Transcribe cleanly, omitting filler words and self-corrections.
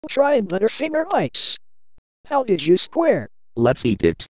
Try Butterfinger ice. How did you square? Let's eat it.